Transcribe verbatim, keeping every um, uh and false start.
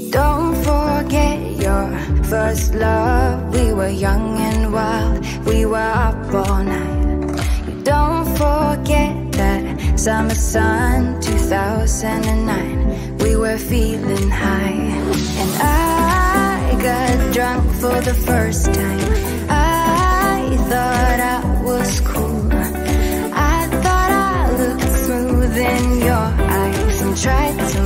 Don't forget your first love. We were young and wild, we were up all night. Don't forget that summer sun, two thousand nine. We were feeling high, and I got drunk for the first time. I thought I was cool. I thought I looked smooth in your eyes and tried to